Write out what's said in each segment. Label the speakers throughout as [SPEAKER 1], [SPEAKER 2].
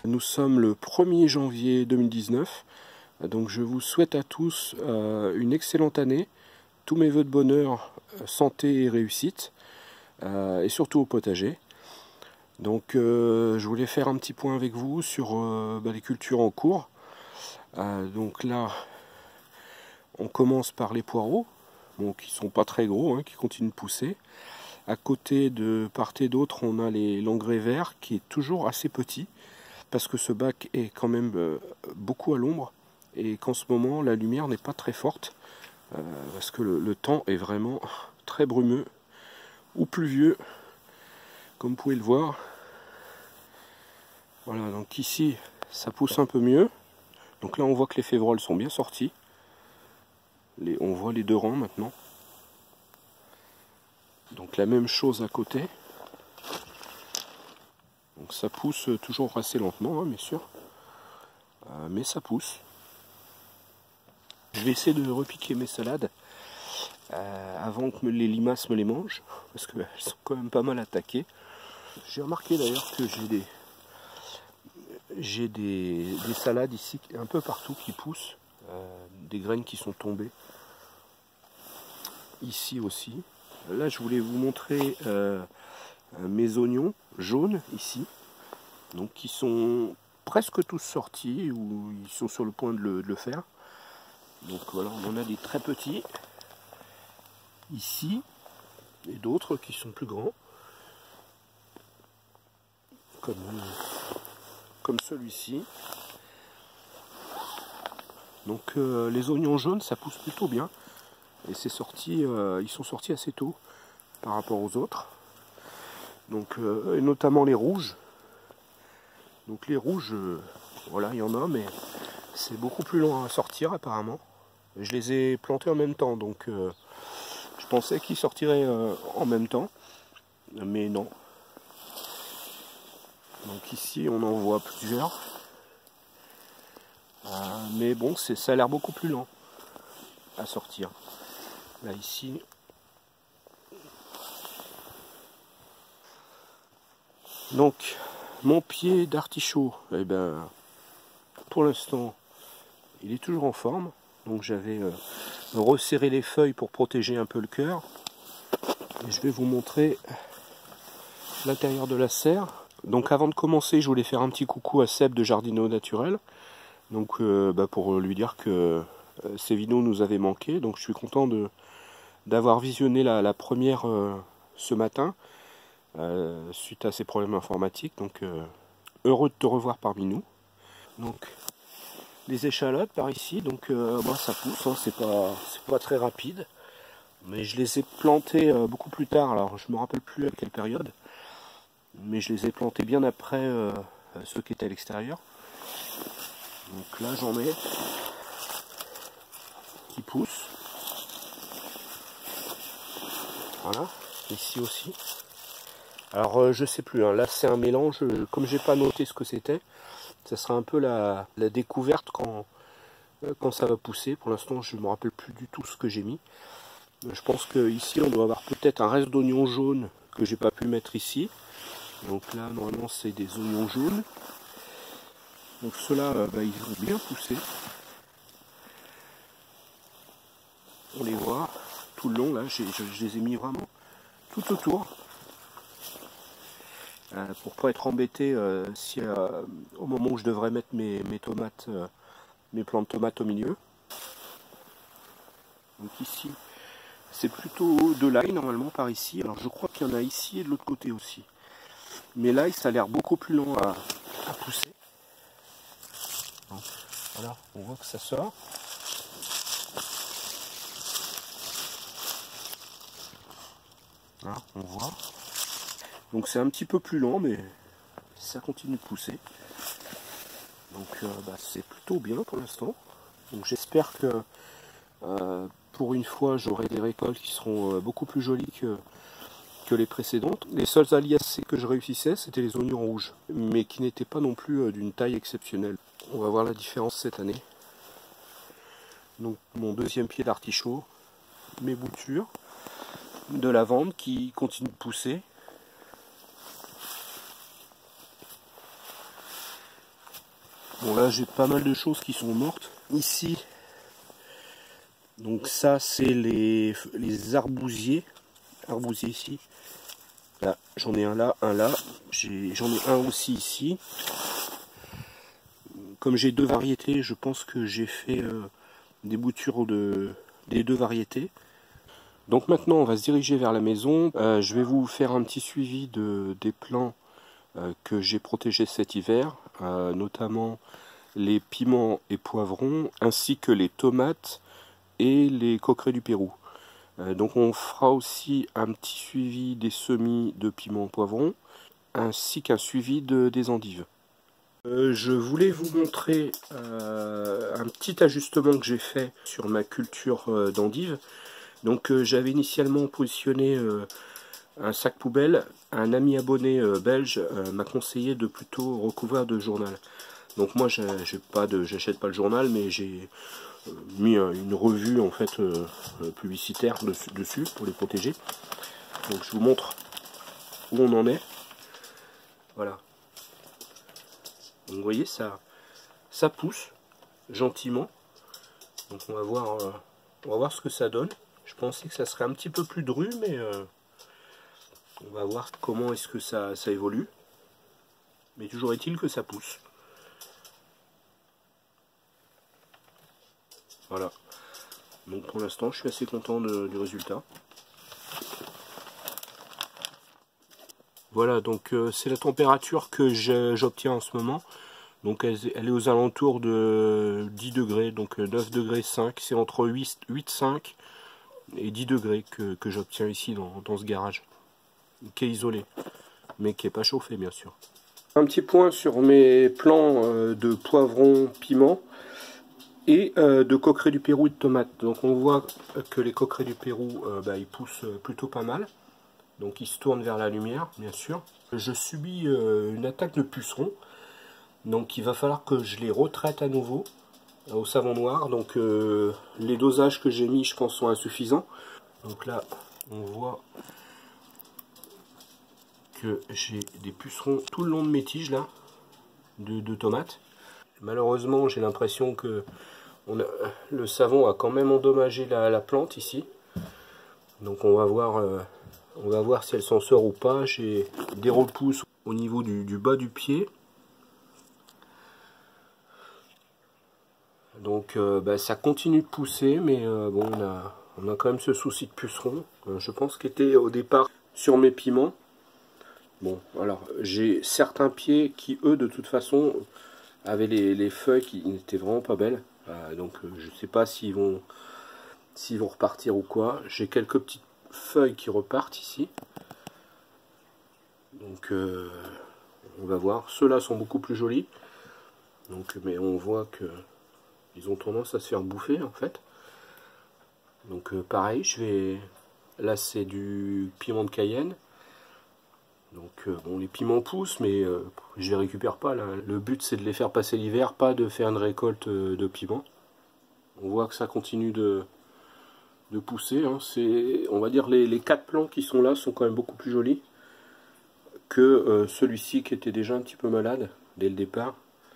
[SPEAKER 1] Nous sommes le 1er janvier 2019, donc je vous souhaite à tous une excellente année, tous mes vœux de bonheur, santé et réussite, et surtout au potager. Donc je voulais faire un petit point avec vous sur les cultures en cours. Donc là, on commence par les poireaux, bon, qui sont pas très gros, hein, qui continuent de pousser. À côté, de part et d'autre, on a l'engrais vert qui est toujours assez petit, parce que ce bac est quand même beaucoup à l'ombre, et qu'en ce moment, la lumière n'est pas très forte, parce que le temps est vraiment très brumeux, ou pluvieux, comme vous pouvez le voir. Voilà, donc ici, ça pousse un peu mieux. Donc là, on voit que les févroles sont bien sortis. On voit les deux rangs maintenant. Donc la même chose à côté. Donc ça pousse toujours assez lentement, hein, bien sûr. Mais ça pousse. Je vais essayer de repiquer mes salades avant que les limaces me les mangent, parce qu'elles sont quand même pas mal attaquées. J'ai remarqué d'ailleurs que j'ai des salades ici un peu partout qui poussent, des graines qui sont tombées. Ici aussi. Là, je voulais vous montrer mes oignons jaunes ici, donc qui sont presque tous sortis ou ils sont sur le point de le faire. Donc voilà, on en a des très petits ici et d'autres qui sont plus grands, comme celui-ci. Donc les oignons jaunes, ça pousse plutôt bien. Et c'est sorti, ils sont sortis assez tôt par rapport aux autres. Donc, et notamment les rouges. Donc les rouges, voilà, il y en a, mais c'est beaucoup plus long à sortir apparemment. Je les ai plantés en même temps, donc je pensais qu'ils sortiraient en même temps, mais non. Donc ici, on en voit plusieurs. Mais bon, ça a l'air beaucoup plus lent à sortir. Là, ici. Donc, mon pied d'artichaut, eh ben, pour l'instant, il est toujours en forme. Donc, j'avais resserré les feuilles pour protéger un peu le cœur. Et je vais vous montrer l'intérieur de la serre. Donc, avant de commencer, je voulais faire un petit coucou à Seb de Jardinaux Naturel. Donc, pour lui dire que ces vidéos nous avaient manqué. Donc, je suis content d'avoir visionné la première ce matin. Suite à ces problèmes informatiques, donc heureux de te revoir parmi nous. Donc les échalotes par ici, donc ça pousse, hein, c'est pas très rapide, mais je les ai plantées beaucoup plus tard. Alors je me rappelle plus à quelle période, mais je les ai plantées bien après ceux qui étaient à l'extérieur. Donc là j'en ai qui poussent. Voilà, ici aussi. Alors je sais plus, hein, là c'est un mélange, comme j'ai pas noté ce que c'était, ça sera un peu la découverte quand ça va pousser. Pour l'instant je ne me rappelle plus du tout ce que j'ai mis. Je pense qu'ici on doit avoir peut-être un reste d'oignons jaunes que j'ai pas pu mettre ici. Donc là normalement c'est des oignons jaunes. Donc ceux-là ils vont bien pousser. On les voit tout le long là, je les ai mis vraiment tout autour. Pour pas être embêté si au moment où je devrais mettre mes tomates, mes plants de tomates au milieu. Donc ici, c'est plutôt de l'ail normalement par ici. Alors je crois qu'il y en a ici et de l'autre côté aussi. Mais l'ail, ça a l'air beaucoup plus long à pousser. Donc, voilà, on voit que ça sort. Voilà, on voit. Donc c'est un petit peu plus lent, mais ça continue de pousser. Donc c'est plutôt bien pour l'instant. Donc j'espère que pour une fois j'aurai des récoltes qui seront beaucoup plus jolies que les précédentes. Les seuls aliacés que je réussissais, c'était les oignons rouges, mais qui n'étaient pas non plus d'une taille exceptionnelle. On va voir la différence cette année. Donc mon deuxième pied d'artichaut, mes boutures de lavande qui continuent de pousser. Bon là j'ai pas mal de choses qui sont mortes. Ici, donc ça c'est les arbousiers. Arbousiers ici. Là, j'en ai un là, j'en ai un aussi ici. Comme j'ai deux variétés, je pense que j'ai fait des boutures des deux variétés. Donc maintenant on va se diriger vers la maison. Je vais vous faire un petit suivi des plants que j'ai protégés cet hiver, notamment les piments et poivrons, ainsi que les tomates et les coquerets du Pérou. Donc on fera aussi un petit suivi des semis de piments et poivrons, ainsi qu'un suivi des endives. Je voulais vous montrer un petit ajustement que j'ai fait sur ma culture d'endives. Donc j'avais initialement positionné un sac poubelle. Un ami abonné belge m'a conseillé de plutôt recouvrir de journal. Donc moi j'achète pas le journal, mais j'ai mis une revue en fait publicitaire dessus pour les protéger. Donc je vous montre où on en est. Voilà. Donc vous voyez ça pousse gentiment. Donc on va voir ce que ça donne. Je pensais que ça serait un petit peu plus dru, mais on va voir comment est-ce que ça évolue. Mais toujours est-il que ça pousse. Voilà. Donc pour l'instant, je suis assez content du résultat. Voilà, donc c'est la température que j'obtiens en ce moment. Donc elle est aux alentours de 10 degrés, donc 9 degrés 5. C'est entre 8,5 et 10 degrés que j'obtiens ici dans ce garage. Qui est isolé, mais qui n'est pas chauffé bien sûr. Un petit point sur mes plants de poivrons, piments et de coquerets du Pérou et de tomates. Donc on voit que les coquerets du Pérou ils poussent plutôt pas mal. Donc ils se tournent vers la lumière bien sûr. Je subis une attaque de pucerons. Donc il va falloir que je les retraite à nouveau au savon noir. Donc les dosages que j'ai mis je pense sont insuffisants. Donc là on voit que j'ai des pucerons tout le long de mes tiges là de tomates. Malheureusement j'ai l'impression que le savon a quand même endommagé la plante ici. Donc on va voir si elle s'en sort ou pas. J'ai des repousses au niveau du bas du pied. Donc ça continue de pousser, mais bon on a quand même ce souci de pucerons. Je pense qu'il était au départ sur mes piments. Bon, alors j'ai certains pieds qui eux de toute façon avaient les feuilles qui n'étaient vraiment pas belles. Donc je ne sais pas s'ils vont repartir ou quoi. J'ai quelques petites feuilles qui repartent ici. Donc on va voir. Ceux-là sont beaucoup plus jolis. Donc, mais on voit que ils ont tendance à se faire bouffer en fait. Donc pareil, là c'est du piment de Cayenne. Donc bon, les piments poussent, mais je les récupère pas là. Le but c'est de les faire passer l'hiver, pas de faire une récolte de piments. On voit que ça continue de pousser. Hein. On va dire les 4 plants qui sont là sont quand même beaucoup plus jolis que celui-ci qui était déjà un petit peu malade dès le départ.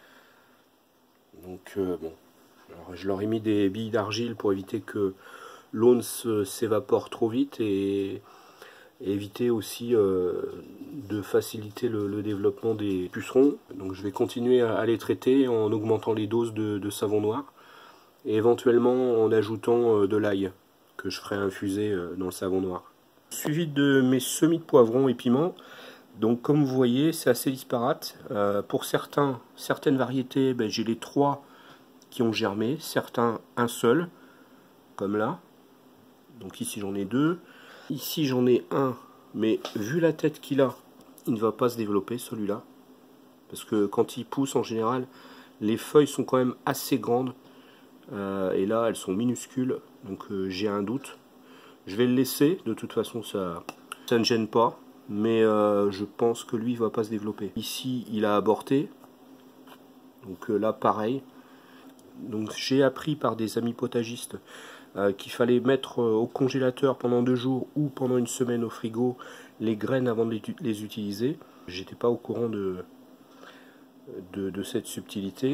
[SPEAKER 1] Donc bon, alors, je leur ai mis des billes d'argile pour éviter que l'eau ne s'évapore trop vite et éviter aussi de faciliter le développement des pucerons. Donc je vais continuer à les traiter en augmentant les doses de savon noir et éventuellement en ajoutant de l'ail que je ferai infuser dans le savon noir. Suivi de mes semis de poivrons et piments. Donc comme vous voyez c'est assez disparate. Pour certaines variétés j'ai les 3 qui ont germé, certains un seul comme là. Donc ici j'en ai 2. Ici j'en ai un, mais vu la tête qu'il a, il ne va pas se développer celui-là. Parce que quand il pousse en général, les feuilles sont quand même assez grandes. Et là elles sont minuscules, donc j'ai un doute. Je vais le laisser, de toute façon ça ne gêne pas. Mais je pense que lui il ne va pas se développer. Ici il a avorté. Donc là pareil. Donc j'ai appris par des amis potagistes qu'il fallait mettre au congélateur pendant 2 jours ou pendant une semaine au frigo les graines avant de les utiliser. J'étais pas au courant de cette subtilité.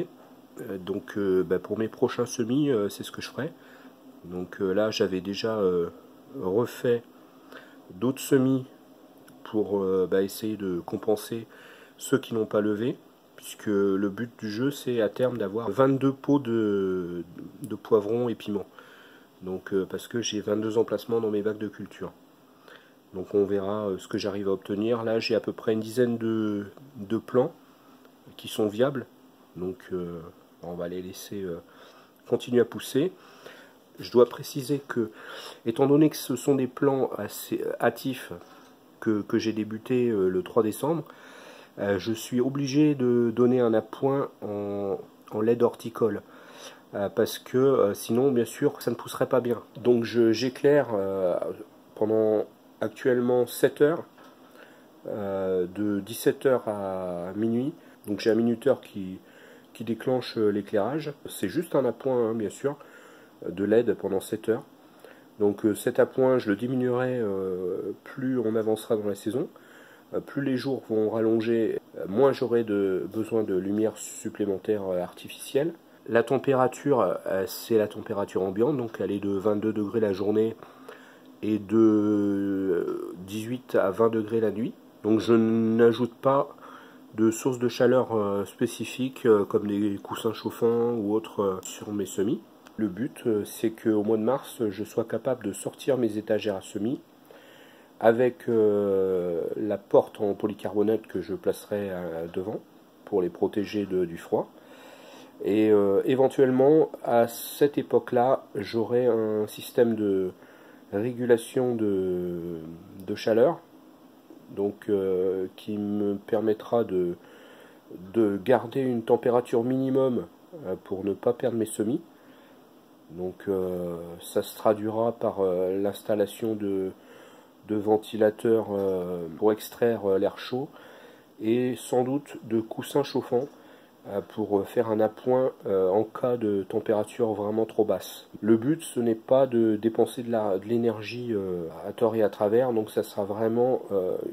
[SPEAKER 1] Donc pour mes prochains semis, c'est ce que je ferai. Donc là, j'avais déjà refait d'autres semis pour essayer de compenser ceux qui n'ont pas levé, puisque le but du jeu, c'est à terme d'avoir 22 pots de poivrons et piments. Donc parce que j'ai 22 emplacements dans mes bacs de culture. Donc on verra ce que j'arrive à obtenir. Là, j'ai à peu près une dizaine de plants qui sont viables. Donc on va les laisser continuer à pousser. Je dois préciser que, étant donné que ce sont des plants assez hâtifs que j'ai débuté le 3 décembre, je suis obligé de donner un appoint en lait horticole. Parce que sinon, bien sûr, ça ne pousserait pas bien. Donc j'éclaire pendant actuellement 7 heures, de 17 heures à minuit. Donc j'ai un minuteur qui déclenche l'éclairage. C'est juste un appoint, hein, bien sûr, de LED pendant 7 heures. Donc cet appoint, je le diminuerai plus on avancera dans la saison. Plus les jours vont rallonger, moins j'aurai besoin de lumière supplémentaire artificielle. La température, c'est la température ambiante, donc elle est de 22 degrés la journée et de 18 à 20 degrés la nuit. Donc je n'ajoute pas de sources de chaleur spécifiques comme des coussins chauffants ou autres sur mes semis. Le but, c'est qu'au mois de mars, je sois capable de sortir mes étagères à semis avec la porte en polycarbonate que je placerai devant pour les protéger du froid. Et éventuellement, à cette époque-là, j'aurai un système de régulation de chaleur, donc qui me permettra de garder une température minimum pour ne pas perdre mes semis. Donc ça se traduira par l'installation de ventilateurs pour extraire l'air chaud et sans doute de coussins chauffants pour faire un appoint en cas de température vraiment trop basse. Le but, ce n'est pas de dépenser de l'énergie à tort et à travers, donc ça sera vraiment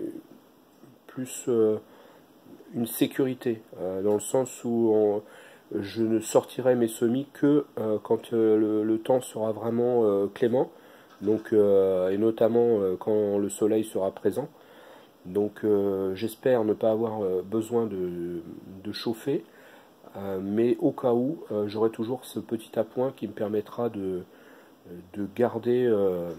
[SPEAKER 1] plus une sécurité, dans le sens où je ne sortirai mes semis que quand le temps sera vraiment clément, donc, et notamment quand le soleil sera présent. Donc j'espère ne pas avoir besoin de chauffer, mais au cas où, j'aurai toujours ce petit appoint qui me permettra de garder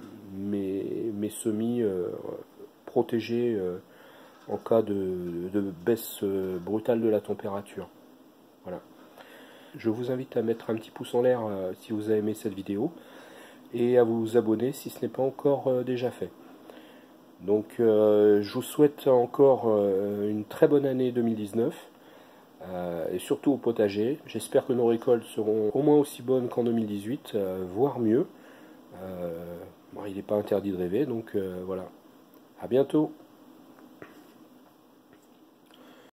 [SPEAKER 1] mes semis protégés en cas de baisse brutale de la température. Voilà. Je vous invite à mettre un petit pouce en l'air si vous avez aimé cette vidéo et à vous abonner si ce n'est pas encore déjà fait. Donc je vous souhaite encore une très bonne année 2019 et surtout au potager. J'espère que nos récoltes seront au moins aussi bonnes qu'en 2018, voire mieux. Bon, il n'est pas interdit de rêver, donc voilà. À bientôt.